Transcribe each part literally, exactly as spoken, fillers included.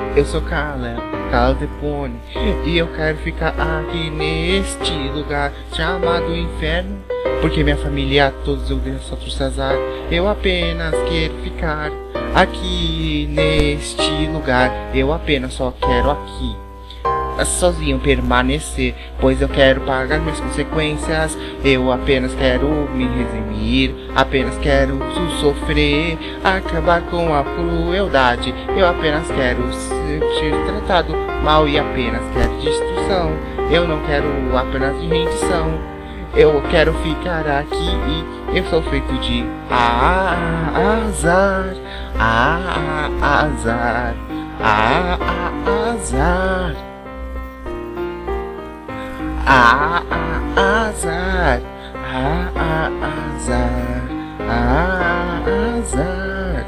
Eu sou Cala, Cala Depone, e eu quero ficar aqui neste lugar chamado Inferno, porque minha família todos eu só trouxe azar. Eu apenas quero ficar aqui neste lugar, eu apenas só quero aqui sozinho permanecer, pois eu quero pagar minhas consequências. Eu apenas quero me redimir, apenas quero sofrer, acabar com a crueldade. Eu apenas quero ser tratado mal e apenas quero destruição. Eu não quero apenas de rendição. Eu quero ficar aqui e eu sou feito de azar, azar, azar. Ah, ah, azar, ah, ah, azar, ah, azar.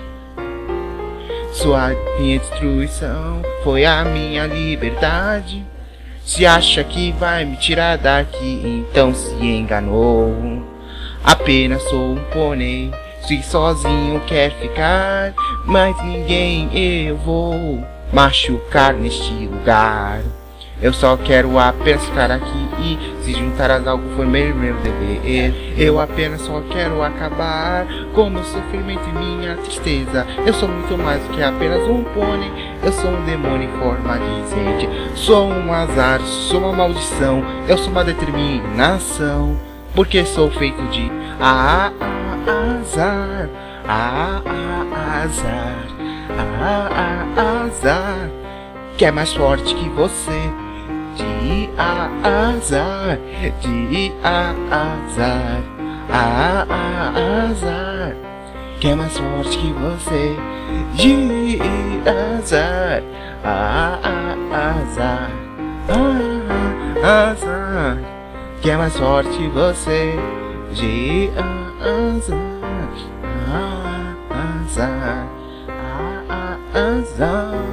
Sua minha destruição foi a minha liberdade. Se acha que vai me tirar daqui, então se enganou. Apenas sou um pônei, se sozinho quer ficar, mas ninguém eu vou machucar neste lugar. Eu só quero apenas ficar aqui e se juntar a algo for meu, meu dever. Eu apenas só quero acabar com meu sofrimento e minha tristeza. Eu sou muito mais do que apenas um pônei. Eu sou um demônio em forma de gente. Sou um azar, sou uma maldição. Eu sou uma determinação, porque sou feito de ah, ah, azar, ah, ah, azar, ah, ah, azar. Que é mais forte que você. De azar, de azar, a azar, que é mais forte que você. De azar, a azar, a azar, que é mais forte que você. De azar, a azar, a azar.